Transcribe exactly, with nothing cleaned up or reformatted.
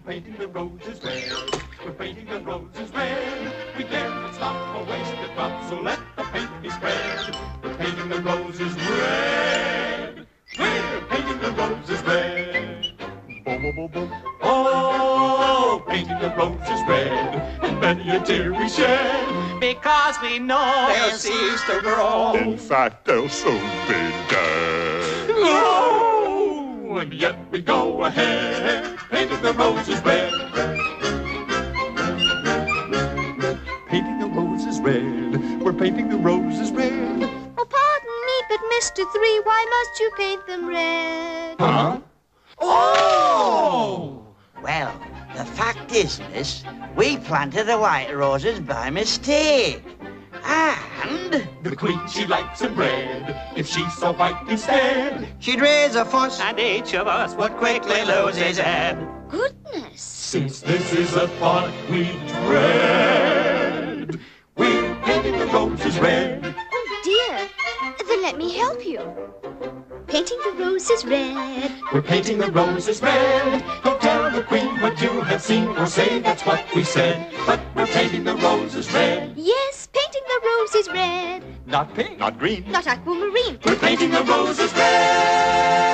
painting the roses red. We're painting the roses red. We dare not stop or waste a drop, so let the paint be spread. We're painting the roses red. We're painting the roses red. Boom, boom, boom, boom. Oh, painting the roses red, and many a tear we shed, because we know they'll cease to grow. In fact, they'll soon be dead. Oh, and yet we go ahead, painting the roses red. Painting the roses red, we're painting the roses red. Oh, pardon me, but Mister Three, why must you paint them red? Huh? Oh! Well, the fact is, miss, we planted the white roses by mistake. And the Queen, she likes them red. If she saw white instead, she'd raise a fuss, and each of us would quickly lose his head. Goodness! Since this is a thought we dread, we're painting the roses red. Oh, dear. Then let me help you. Painting the roses red. We're painting the roses red. Don't tell the Queen what you have seen, or say that's what we said. But we're painting the roses red. Yes, painting the roses red. Not pink. Not green. Not aquamarine. We're painting the roses red.